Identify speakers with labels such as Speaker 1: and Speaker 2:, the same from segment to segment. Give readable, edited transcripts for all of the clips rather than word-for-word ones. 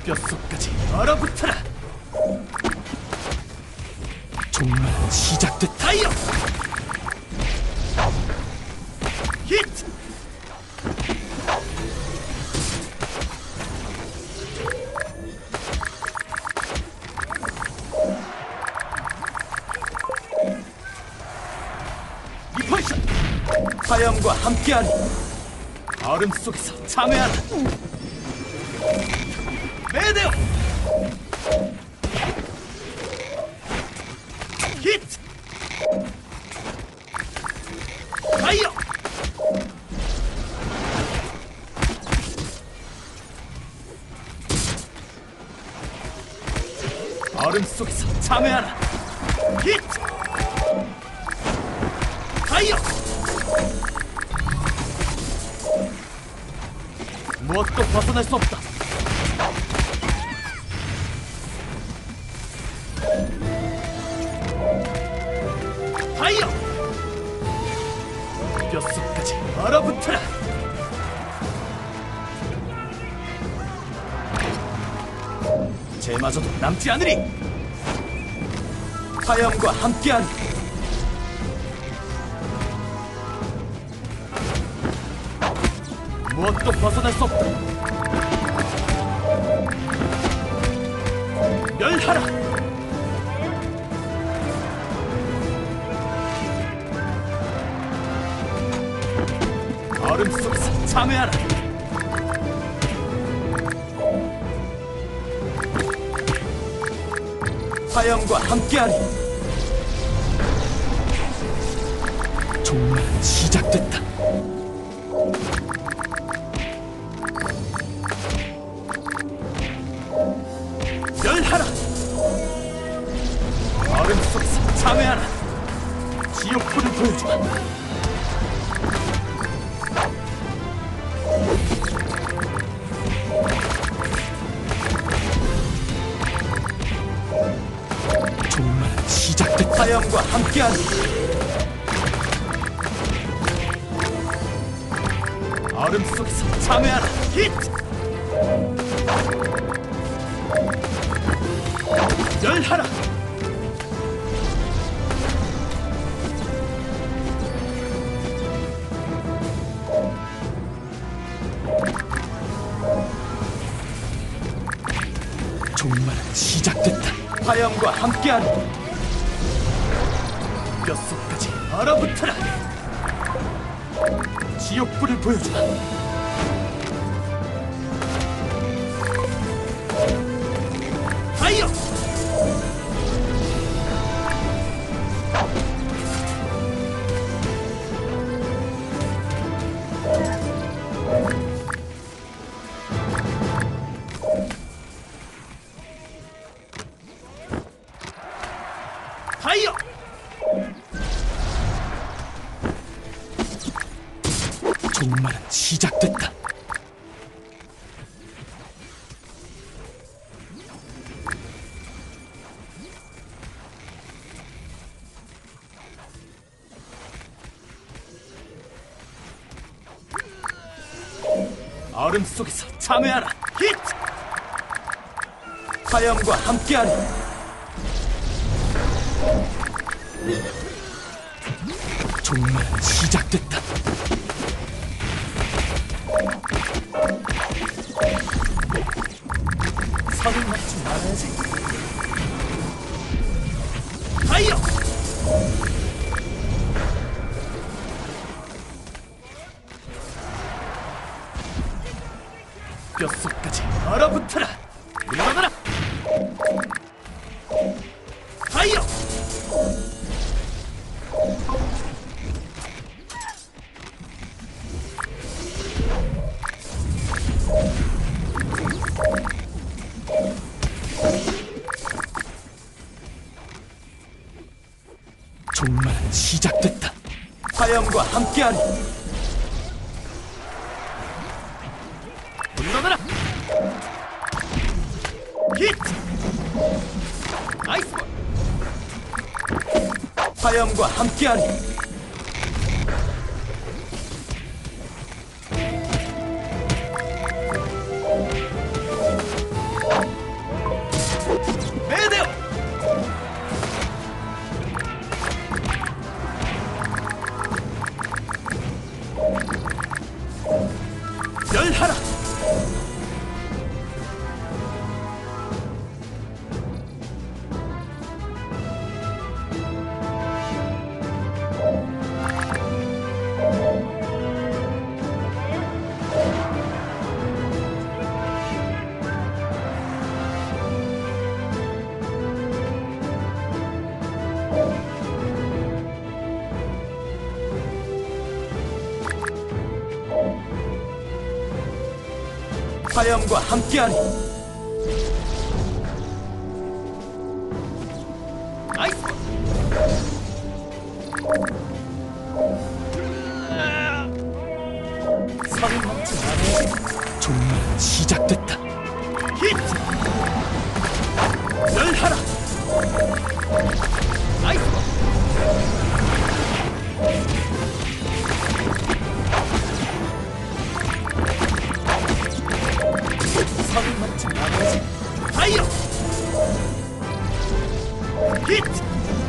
Speaker 1: 뼛속까지 얼어붙어라. 종말은 시작됐다. 타이어 히트. 이 포지션 화염과 함께하리. 얼음 속에서 참여하라. 메데오 히트. 파이어 얼음 속에서 참여하라. 히트. 파이어 무엇도 벗어날 수 없다. 파이어 뼛속까지 얼어붙어라. 쟤마저도 남지 않으리. 화염과 함께하리. 무엇도 벗어날 수 없다. 멸하라. 얼음 속에서 참여하라. 화염과 함께하리. 종말은 시작됐다. 멸하라. 얼음 속에서 참여하라. 지옥불을 보여주마. 종말은 시작됐다. 화염과 함께하리. 얼음 속에서 참여하라. 히트. 멸하라. 종말은 시작됐다. 화염과 함께하리. 뼛속까지 얼어붙어라. 지옥불을 보여주마. 파이어 파이어 종말은 시작됐다. 얼음 속에서 참여하라. 히트. 화염과 함께하리. 종말은 시작됐다. 선을 맞지 말아야지. 파이어 뼛속까지 얼어붙어라. 물러나라. 파이어 종말은 시작됐다. 화염과 함께하리. 물러나라. 히트. 나이스 볼. 화염과 함께하리. 멸하라. 화염과 함께하리. 나이스. 서른 넘지 않아. 종말은 시작됐다. 히트. 멸하라. 나이스. 서른 넘지 않아. 파이어. 히트.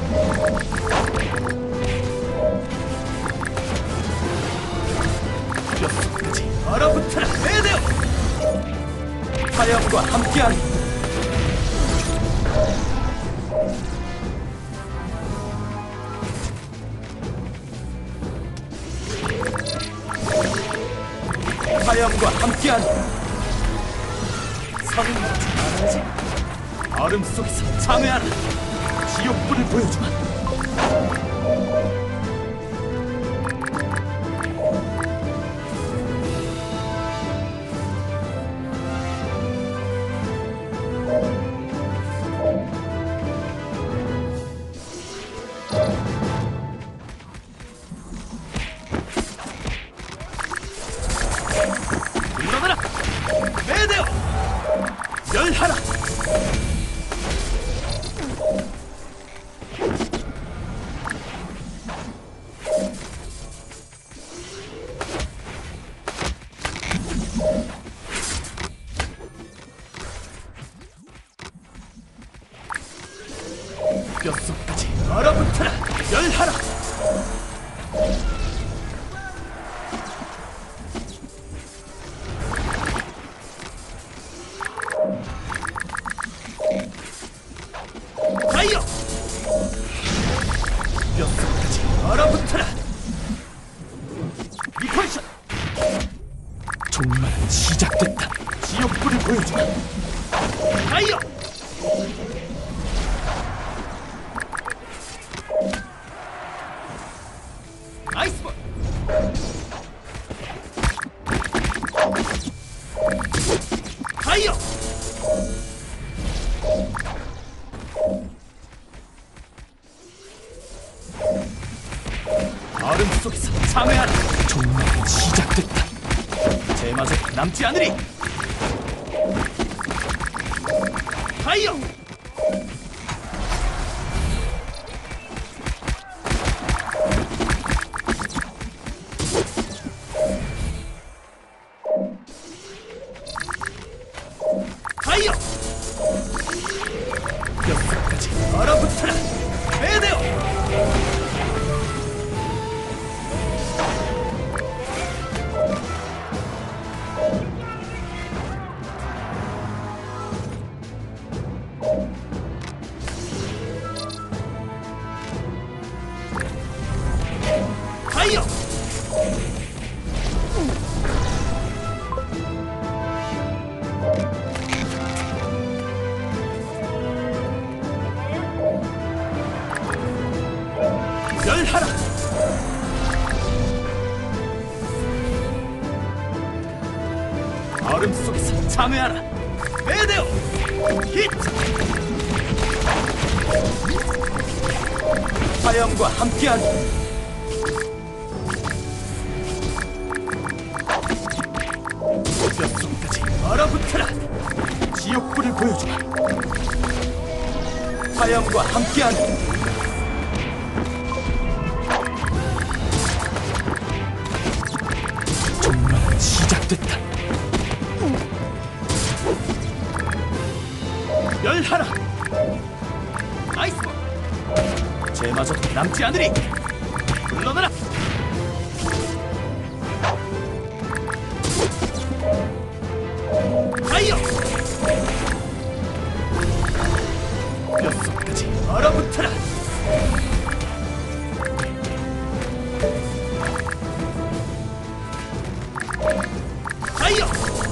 Speaker 1: 뼛속까지 얼어붙어라. 에데오. 화염과 함께하리. 화염과 함께하리. 서른 넘지 않아야지. 얼음 속에서 참회하라. 지옥불을 보여주마. 물러나라. 메데오. 멸하라. 뼛속까지 얼어붙어라. 멸하라. 파이어. 뼛속까지 얼어붙어라. 리포션. 종말은 시작됐다. 지옥불을 보여주마. 파이어. 아이스볼. 파이어. 얼음 속에서 참회하라. 종말은 시작됐다. 제마저 남지 않으리. 파이어. 파이어. 뼛속까지 얼어붙어라. 메데오. 파이어. 멸하라. 얼음 속에서 참회하라. 메데오. 히트. 화염과 함께하리. 뼛속까지 얼어붙어라. 지옥불을 보여주마. 화염과 함께하리. 종말은 시작됐다. 멸하라. 나이스볼. 제마저 남지 않으리. 물러나라. 파이어!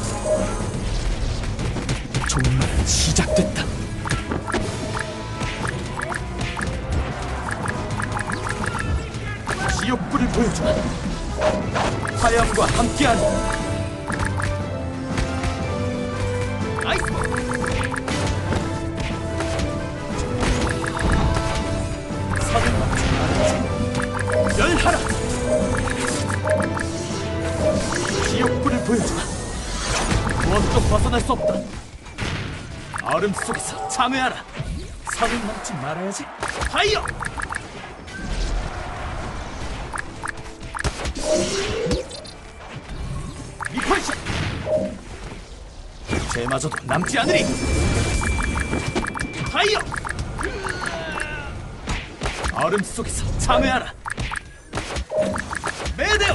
Speaker 1: 종말은 시작됐다. 지옥불을 보여주마. 화염과 함께하리. 나이스! 선을 맞지 말아야지. 멸하라! 지옥불을 보여주마. 무엇도 벗어날 수 없다. 얼음 속에서 참회하라. 선을 넘지 말아야지. 파이어! 이퀄샷! 쟤마저도 남지 않으리. 파이어! 얼음 속에서 참회하라. 메데오!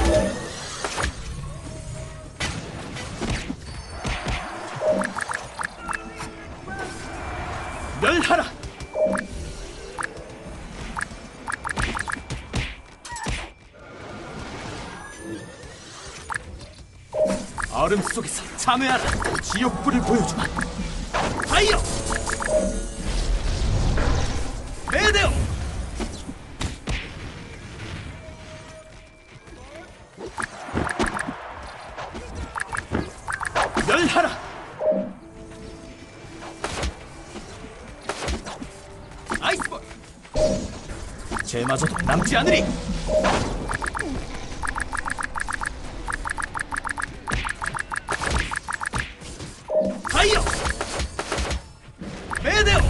Speaker 1: 멸하라! 얼음 속에서 참회하라. 지옥불을 보여주마. 파이어! 메데오! 멸하라! 아이스볼! 쟤마저도 남지 않으리. 파이어! 메데오!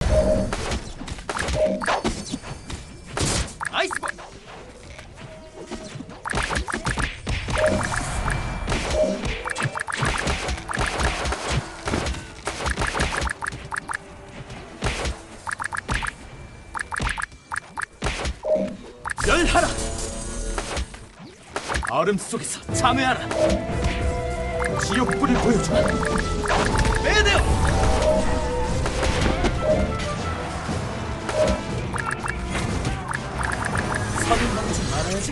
Speaker 1: 아이스볼! 멸하라! 얼음 속에서 참회하라. 지옥불을 보여주마. 메데오! 선을 넘지 말아야지.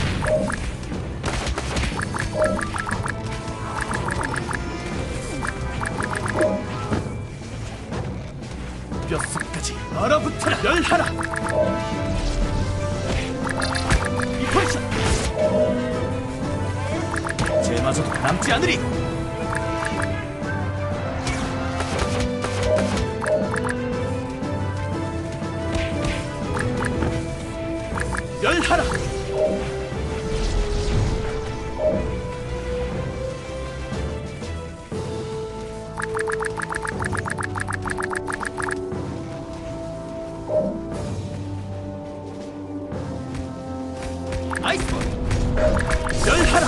Speaker 1: 뼛속까지 얼어붙어라. 멸하라. 이퀄샷! 쟤마저도 남지 않으리. 멸하라. 아이스볼! 멸하라.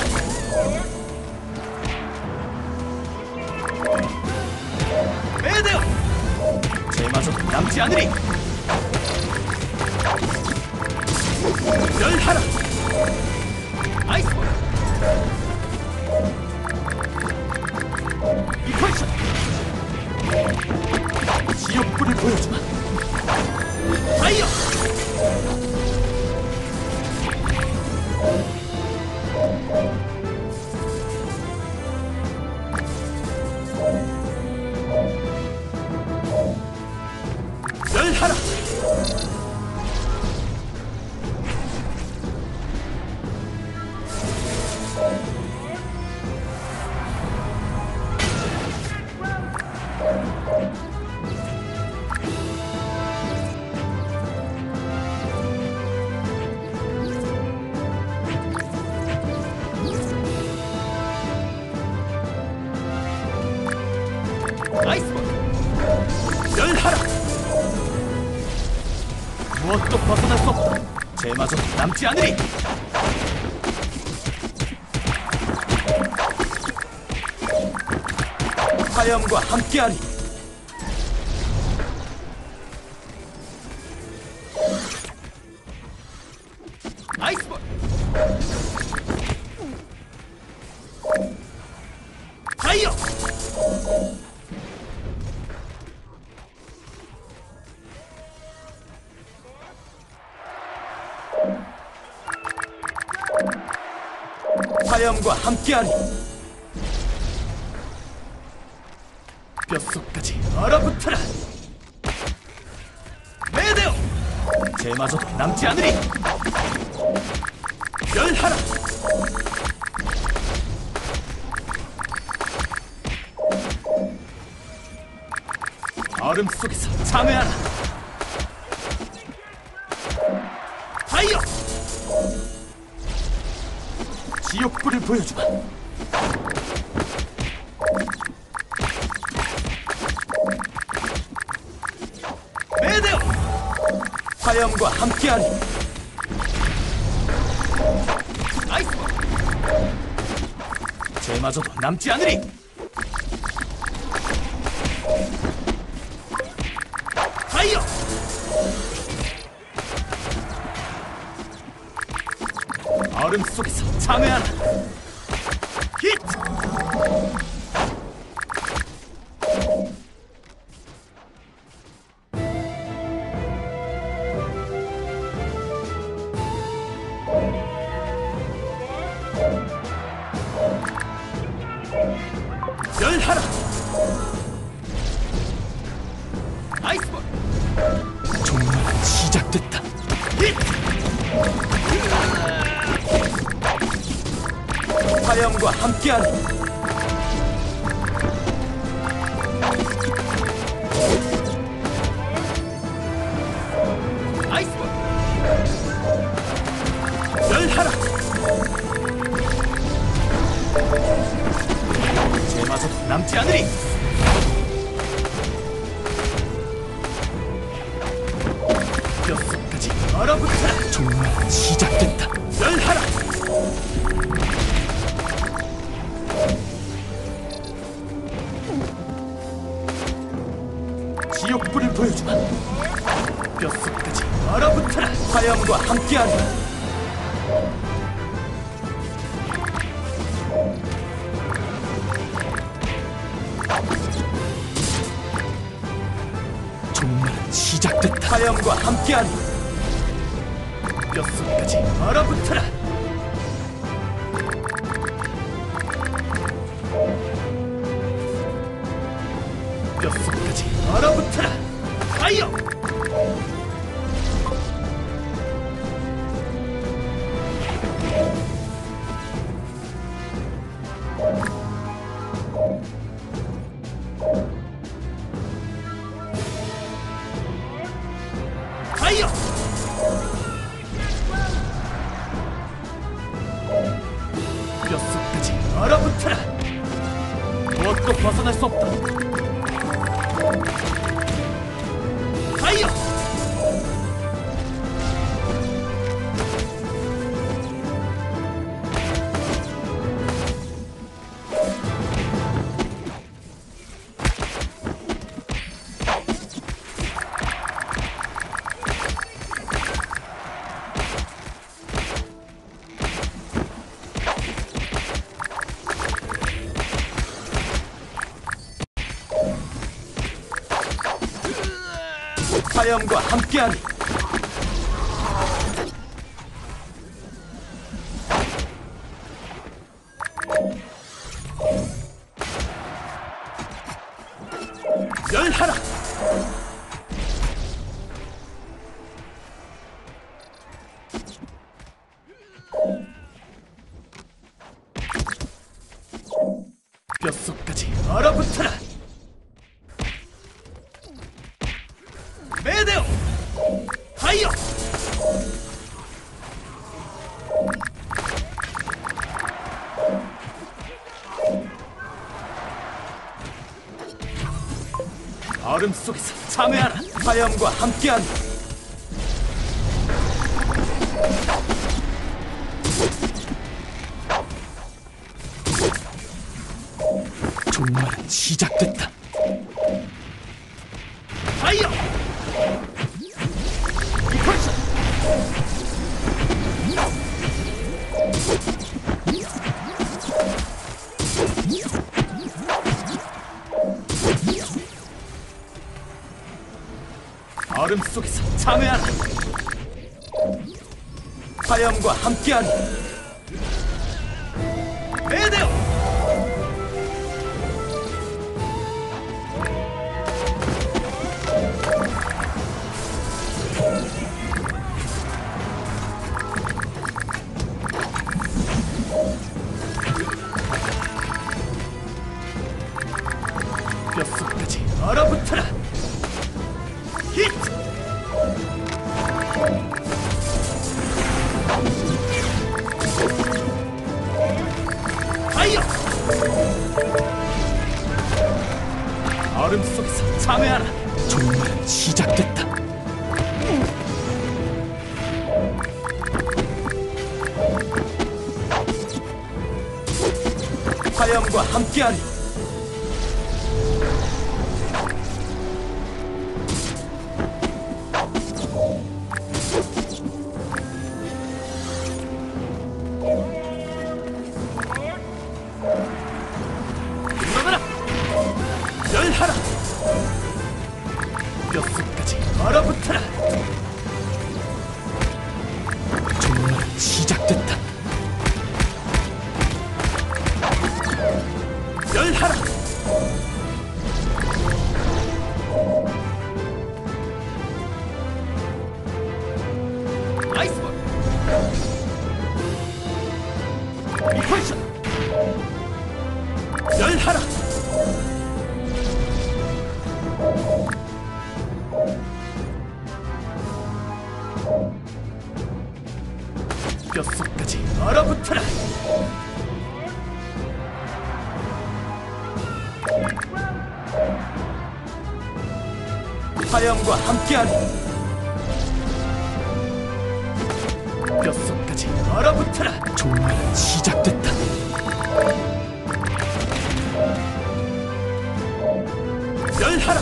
Speaker 1: 메데오! 쟤마저도 남지 않으리. 멸하라. 아이스볼! 이퀄샷! 지옥불을 보여주마. 파이어! 멸하라. 아이스볼! 멸하라. 무엇도 벗어날 수 없다. 쟤마저도 남지 않으리. 화염과 함께하리. 아이스볼! 파이어! 화염과 함께하리. 뼛속까지 얼어붙어라. 메데오! 제마저도 남지 않으리. 멸하라. 얼음 속에서 참회하라. 파이어! 지옥불을 보여주마. 메데오! 화염과 함께하리. 아이스볼! 제마저도 남지 않으리. 파이어! 얼음 속에서 참회하라. 히트! 멸하라. 아이스볼! 종말은 시작됐다. 히트! 화염과 함께하리. 아이스볼! 멸하라. 제마저도 남지 않으리. 뼛속까지 얼어붙어라. 종말은 시작됐다. 멸하라. 지옥불을 보여주마. 뼛속까지 얼어붙어라. 화염과 함께하리. 종말은 시작됐다. 화염과 함께하리. 뼛속까지 얼어붙어라. 뼛속까지 얼어붙어라. 파이어! 파이어! 뼛속까지 얼어붙어라. 무엇도 벗어날 수 없다. 파이어! 화염과 함께하리. 멸하라. 뼛속까지 얼어붙어라. 메데오! 파이어! 얼음 속에서 참회하라. 화염과 함께하리. 종말은 시작됐다. 파이어! 이퀄션! 얼음 속에서 참회하라. 화염과 함께하리. 메데오! 뼛속까지 얼어붙어라! 히트! 파이어! 얼음 속에서 참여하라! 정말 시작됐다! 화염과 함께하리! 일어나라! 열하라! 뼛속까지 얼어붙어라! 정말 시작됐다! 열하라! 아이스볼! 이퀄션! 열하라! 뼛속까지 얼어붙어라! 화염과 함께하리! 뼛속까지 얼어붙어라! 정말 시작됐다! 열하라!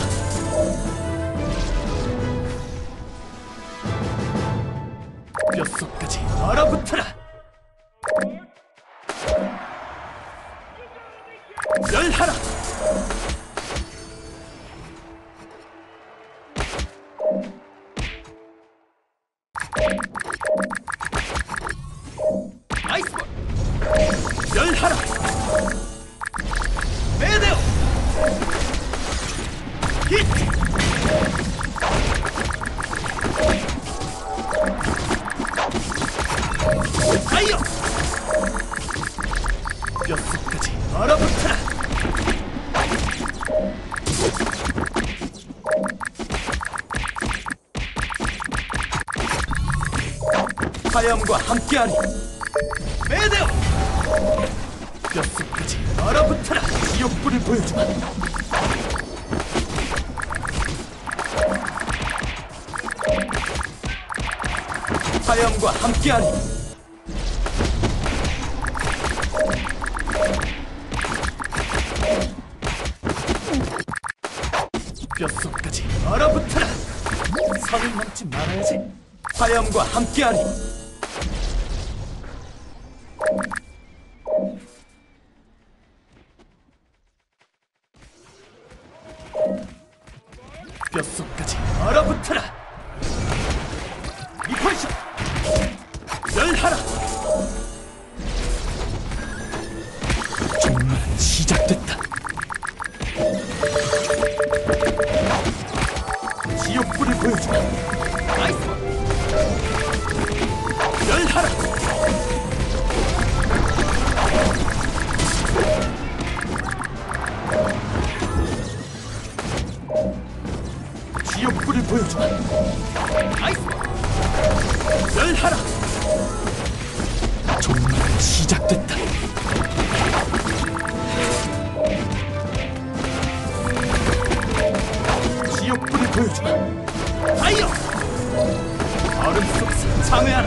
Speaker 1: 뼛속까지 얼어붙어라! 열하라! 아이스볼! 열하라! 메데오! 히트! 파이어! 뼛속까지 얼어붙어라! 화염과 함께하리! 메데오! 뼛속까지 얼어붙어라! 지옥불을 보여주마! 화염과 함께하리! 뼛속까지 얼어붙어라! 선을 넘지 말아야지! 화염과 함께하리! 뼛속까지 얼어붙어라! 이퀄션! 열하라! 정말 시작됐다! 지옥불을 보여주마! 아이스볼! 열하라! 지옥불을 보여주마! 아이스볼! 열하라! 정말 시작됐다! 지옥불을 보여주마! 파이어! 얼음 속에서 참여하라!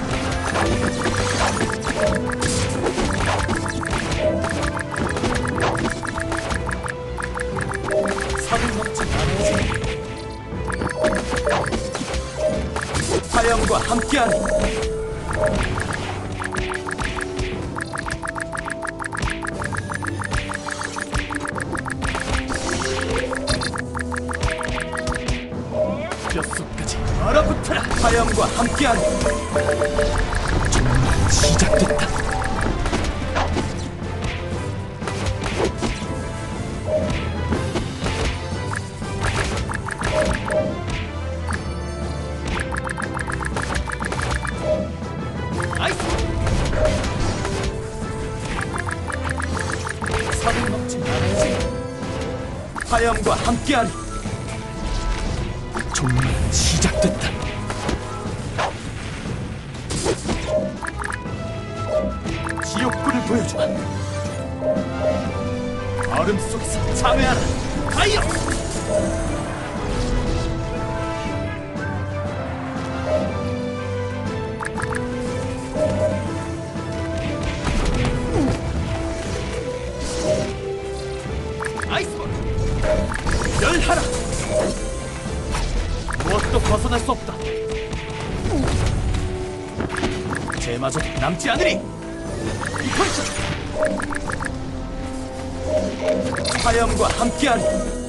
Speaker 1: 선을 넘지 말아야지! 화염과 함께하리! 아이스 사고 넘지 말아야지. 화염과 함께하리. 종말은 시작됐다. 지옥불을 보여주마. 얼음 속에서 참여하라. 가이어! 아이스볼! 열하라! 무엇도 벗어날 수 없다. 쟤마저 남지 않으리! 이퀄리티! 화염과 함께하리.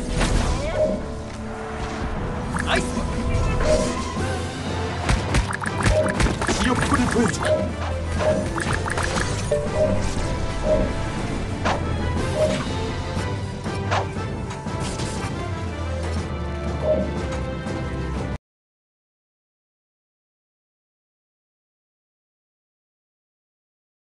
Speaker 1: 아이스볼! 지옥불을 보여주마.